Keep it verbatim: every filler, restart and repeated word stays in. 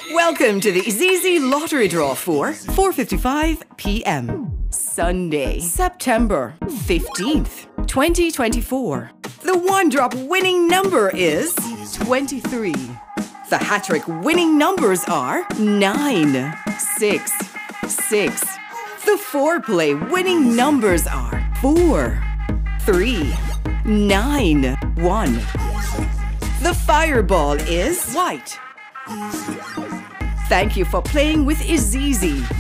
Welcome to the IZIZZI lottery draw for four fifty-five p m Sunday, September fifteenth, twenty twenty-four. The one-drop winning number is twenty-three. The HaTTrik winning numbers are nine, six, six. The four-play winning numbers are four, three, nine, one. The fireball is white. Thank you for playing with IZIZZI.